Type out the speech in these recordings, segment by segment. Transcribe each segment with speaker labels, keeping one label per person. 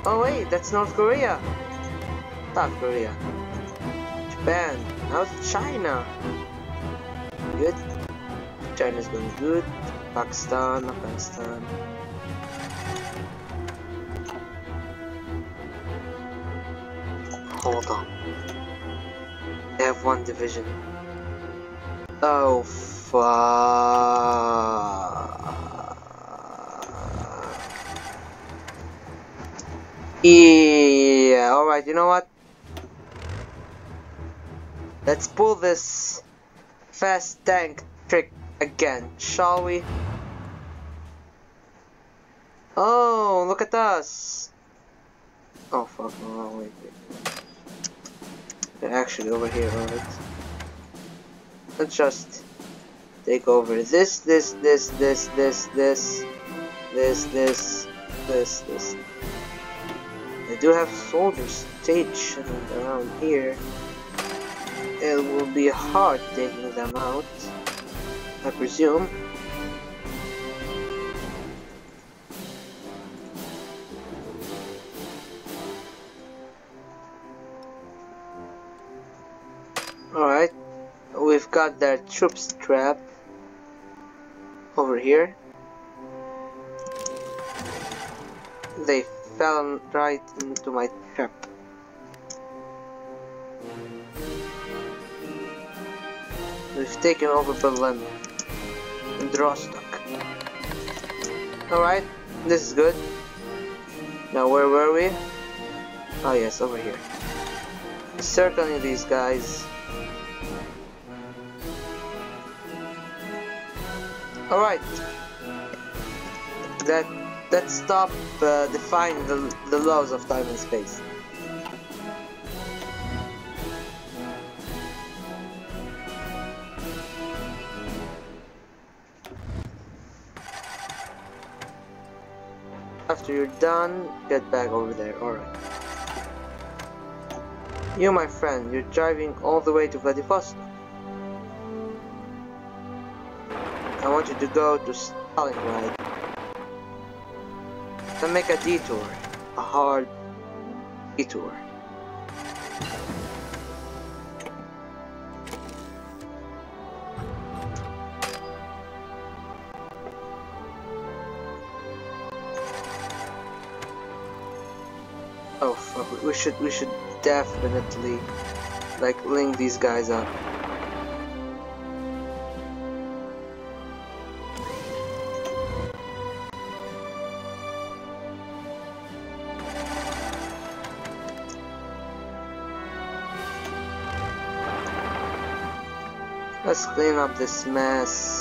Speaker 1: Oh wait, that's North Korea. South Korea. Japan. Now it's China. Good. China's going good. Pakistan, Afghanistan. Hold on. They have one division. Oh fuck. Yeah, alright, you know what? Let's pull this fast tank trick again, shall we? Oh, look at us! Oh fuck, no, wait. They're actually over here, right? Let's just take over this. They do have soldiers stationed around here. It will be hard taking them out, I presume. Alright, we've got their troops trapped over here. They fell right into my trap. We've taken over Berlin and Rostock. Alright, this is good. Now where were we? Oh yes, over here. Circling these guys. Alright. Let's stop defying the laws of time and space. After you're done, get back over there. Alright. You, my friend, you're driving all the way to Vladivostok. I want you to go to Stalingrad and make a detour, a hard detour. Oh fuck, we should definitely like link these guys up. Let's clean up this mess.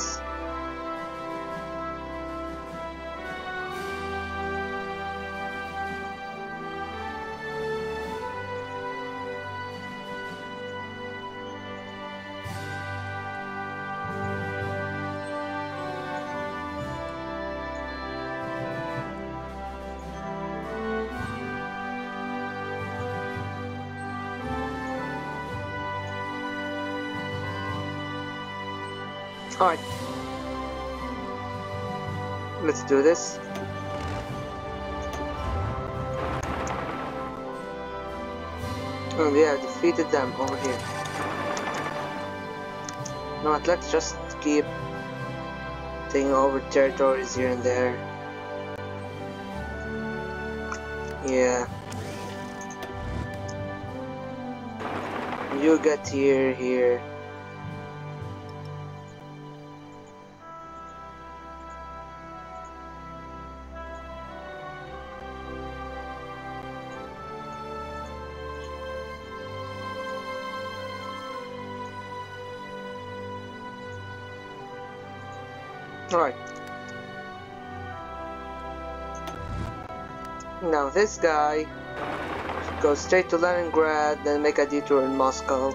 Speaker 1: Alright. Let's do this. Oh, we have defeated them over here. You know what, let's just keep taking over territories here and there. Yeah. You get here. Alright. Now this guy should go straight to Leningrad, then make a detour in Moscow.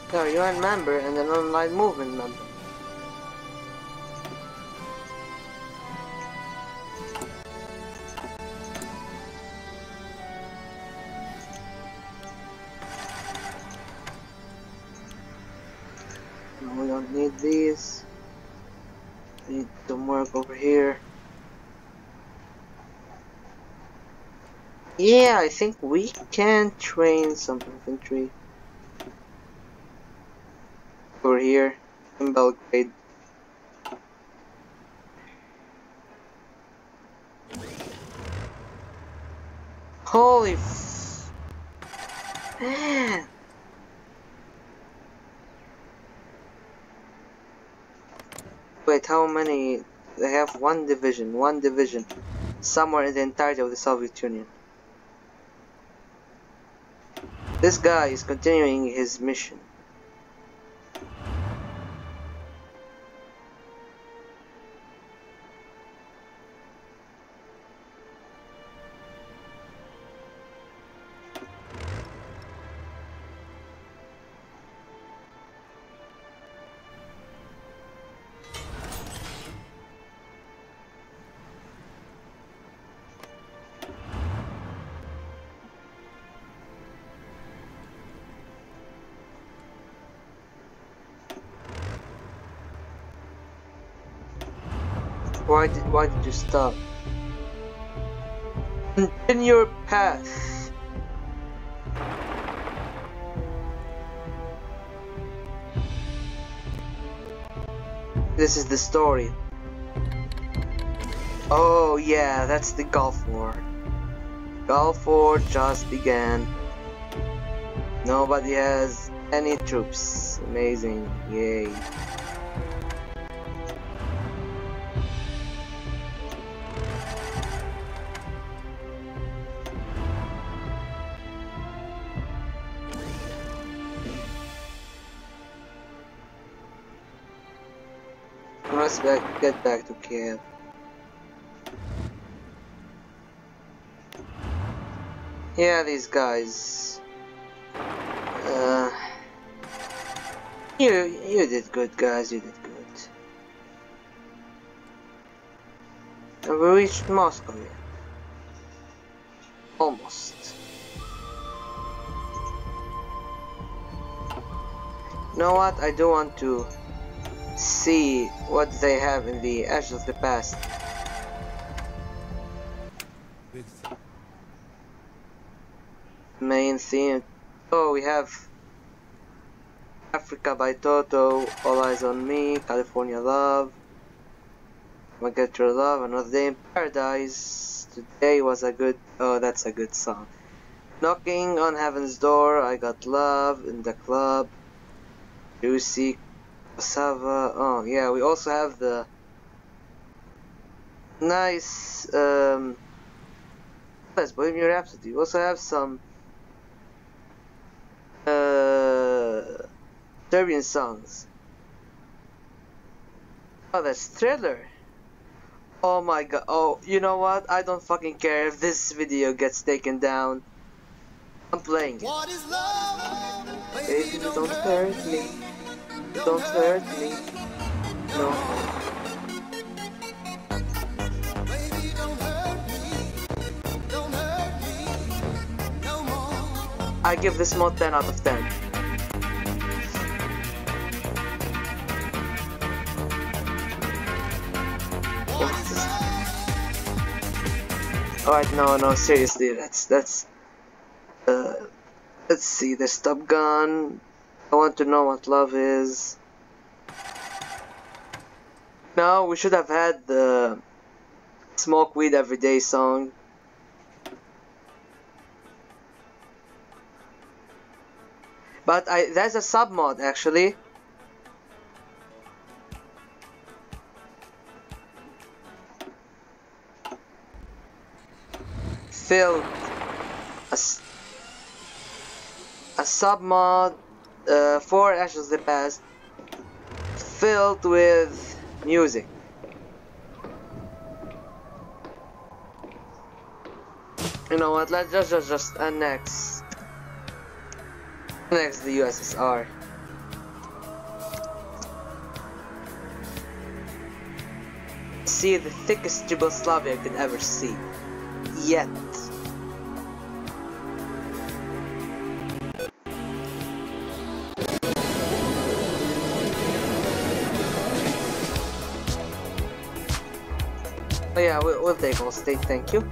Speaker 1: Yeah, you're a member and an online movement member. No, we don't need these. Need some work over here. Yeah, I think we can train some infantry over here in Belgrade. Holy man! Wait, how many? They have one division, somewhere in the entirety of the Soviet Union. This guy is continuing his mission. Why did you stop? Continue your path. This is the story. Oh yeah, that's the Gulf War. Gulf War just began. Nobody has any troops. Amazing. Yay. Let's get back to Kiev. Yeah, these guys. You did good, guys. You did good. And we reached Moscow yet. Almost. You know what? I do want to see what they have in the Ashes of the Past. Main theme. Oh, we have Africa by Toto, All Eyes on Me, California Love, I Get Your Love, Another Day in Paradise. Today was a good. Oh, that's a good song. Knocking on Heaven's Door, I Got Love, In the Club, Juicy, Cassava. Oh yeah, we also have the nice yes, Bohemian Rhapsody. We also have some Serbian songs. Oh, that's Thriller. Oh my god. Oh, you know what? I don't fucking care if this video gets taken down. I'm playing it.
Speaker 2: What is love?
Speaker 1: Baby, don't hurt me. Don't hurt me. No.
Speaker 2: Baby, don't hurt me. Don't hurt me no more.
Speaker 1: I give this mod 10 out of 10. Alright, no, seriously, let's see, there's Top Gun. I want to know what love is. No, we should have had the Smoke Weed Everyday song. But there's a sub mod actually. Filled a sub mod for Ashes of the Past filled with music. You know what? Let's just annex the USSR. see the thickest Yugoslavia you could ever see. Yet. Oh yeah, we'll take all state, thank you.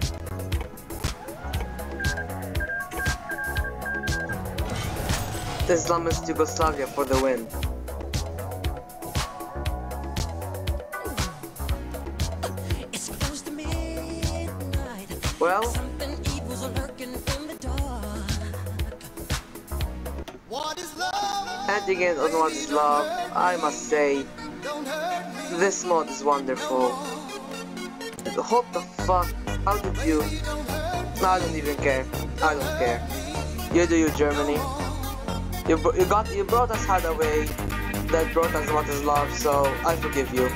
Speaker 1: Islamist Yugoslavia for the win.
Speaker 2: It's close to midnight.
Speaker 1: Well,
Speaker 2: Something evil's lurking in the dark. What is love?
Speaker 1: ending it on What is Love, I must say,
Speaker 2: Don't hurt me.
Speaker 1: this mod is wonderful. What the fuck? How did you? No, I don't even care. I don't care. You do you, Germany. You brought us Hadaway, that brought us What is Love, so I forgive you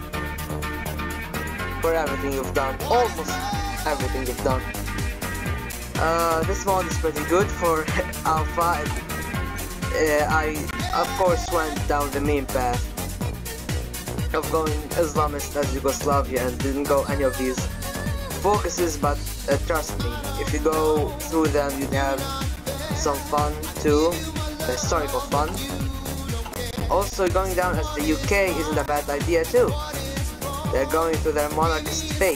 Speaker 1: for everything you've done, almost everything you've done. This mod is pretty good for alpha. I of course went down the meme path of going Islamist as Yugoslavia and didn't go any of these focuses, but trust me, if you go through them you'd have some fun too. Historical fun. Also, going down as the UK isn't a bad idea too. They're going through their monarchist phase.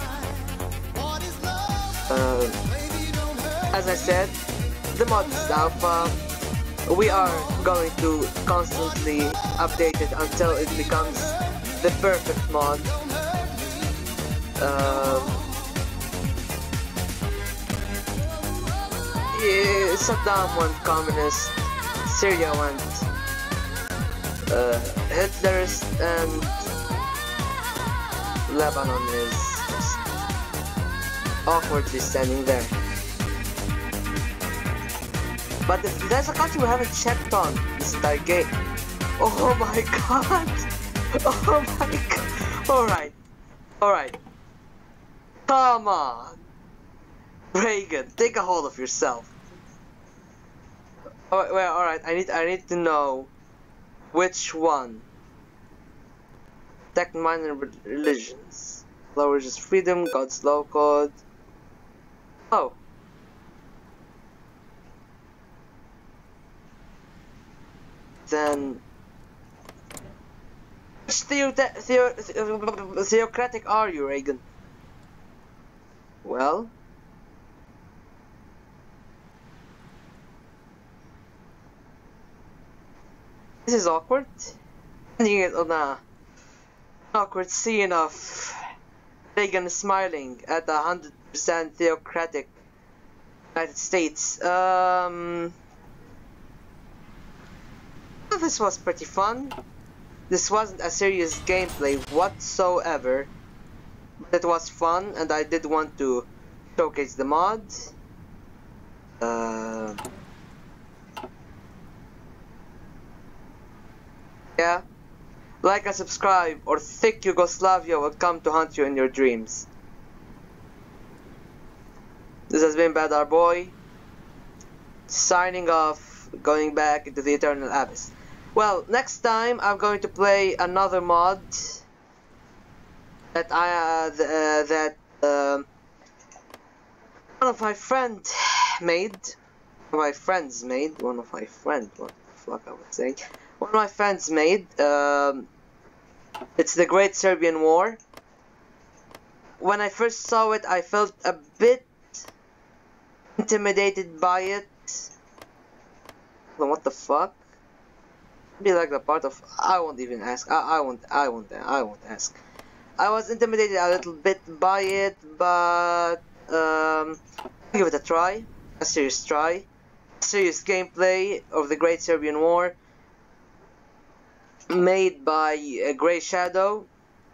Speaker 1: As I said, the mod is alpha. We are going to constantly update it until it becomes the perfect mod. Yeah, Saddam went communist. Syria went Hitlerist, and Lebanon is just awkwardly standing there. But there's a country we haven't checked on this entire game. Oh my god! Oh my god! Alright. Come on! Reagan, take a hold of yourself. Oh, well, alright, I need to know which one. Protect minor religions. Low religious freedom, God's law code. Oh. Then which theocratic are you, Reagan? Well, this is awkward. Ending it on a awkward scene of Reagan smiling at 100% theocratic United States. This was pretty fun. This wasn't a serious gameplay whatsoever, but it was fun, and I did want to showcase the mod. Yeah, like and subscribe, or thick Yugoslavia will come to hunt you in your dreams. This has been Bad Our Boy, signing off, going back into the eternal abyss. Well, next time I'm going to play another mod that one of my friends made. What the fuck I would say. One of my friends made. It's the Great Serbian War. When I first saw it, I felt a bit intimidated by it. What the fuck? Be like the part of I won't even ask. I won't ask. I was intimidated a little bit by it, but give it a try, a serious try, serious gameplay of the Great Serbian War, made by Grey Shadow.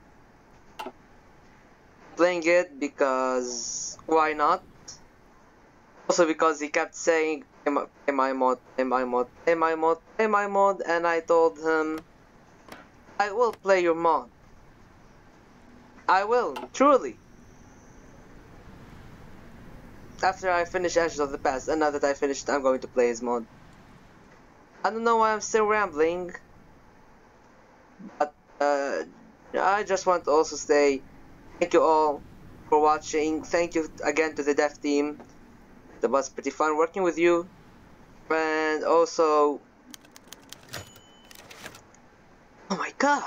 Speaker 1: Playing it because why not? Also because he kept saying play my mod, and I told him I will play your mod. I will, truly. After I finish Ashes of the Past, and now that I finished, I'm going to play his mod. I don't know why I'm still rambling, but I just want to also say thank you all for watching. Thank you again to the dev team. It was pretty fun working with you. And also, oh my god!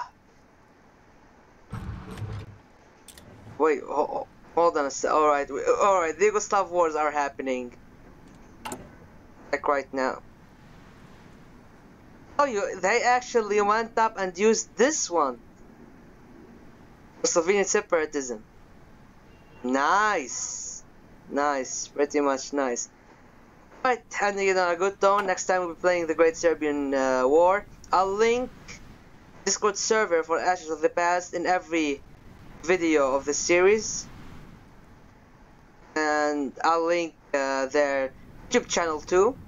Speaker 1: Wait, hold on a sec. Alright, the Yugoslav wars are happening. Like right now. Oh, they actually went up and used this one. Slovenian separatism. Nice. Nice. Pretty much nice. Alright, ending it on a good tone. Next time we'll be playing the Great Serbian War. I'll link Discord server for Ashes of the Past in every video of the series. And I'll link their YouTube channel too.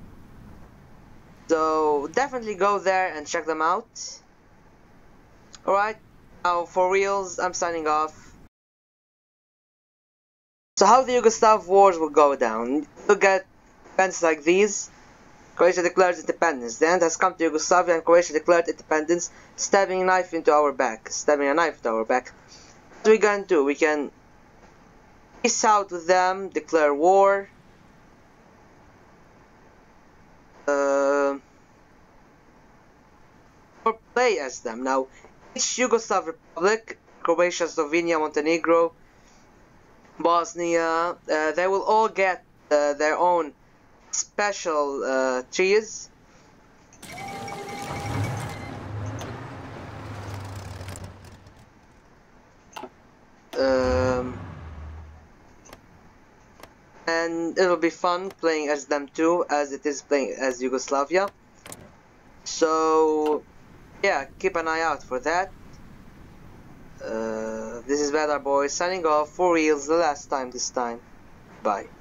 Speaker 1: So definitely go there and check them out. Alright, now for reals, I'm signing off. So how the Yugoslav wars will go down. Look at events like these. Croatia declares independence. The end has come to Yugoslavia and Croatia declared independence, stabbing a knife into our back. What are we gonna do? We can peace out with them, declare war. Or play as them. Now, each Yugoslav republic, Croatia, Slovenia, Montenegro, Bosnia, they will all get their own special trees. And it will be fun playing as them too, as it is playing as Yugoslavia. So yeah, keep an eye out for that. This is Badar Boy signing off for reals the last time this time. Bye.